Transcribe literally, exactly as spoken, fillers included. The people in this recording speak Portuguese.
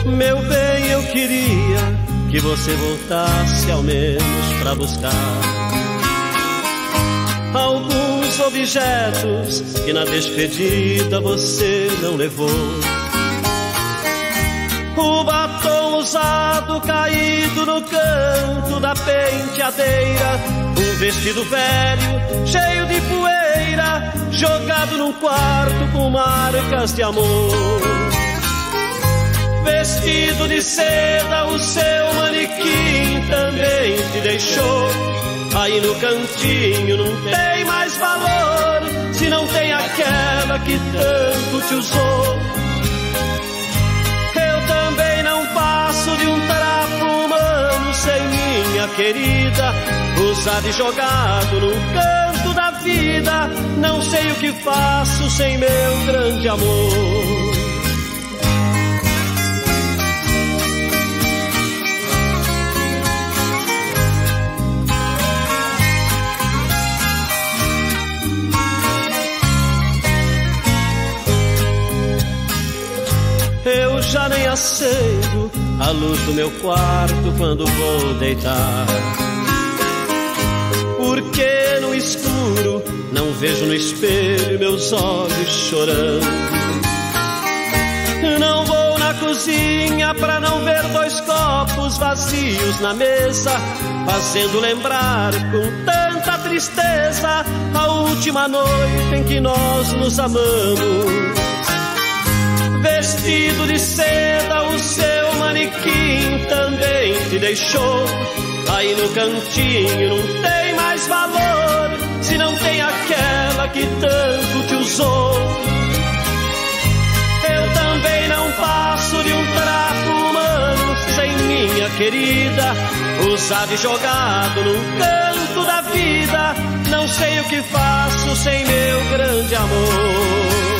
Meu bem, eu queria que você voltasse ao menos pra buscar alguns objetos que na despedida você não levou. O batom usado caído no canto da penteadeira, um vestido velho cheio de poeira jogado num quarto com marcas de amor. Vestido de seda, o seu manequim também te deixou. Aí no cantinho não tem mais valor, se não tem aquela que tanto te usou. Eu também não passo de um trapo humano sem minha querida, usado e jogado num canto da vida. Não sei o que faço sem meu grande amor. Eu já nem acendo a luz do meu quarto quando vou deitar, porque no escuro não vejo no espelho meus olhos chorando. Não vou na cozinha pra não ver dois copos vazios na mesa, fazendo lembrar com tanta tristeza a última noite em que nós nos amamos. Vestido de seda, o seu manequim também te deixou. Aí no cantinho não tem mais valor, se não tem aquela que tanto te usou. Eu também não passo de um trapo humano sem minha querida, usado e jogado num canto da vida. Não sei o que faço sem meu grande amor.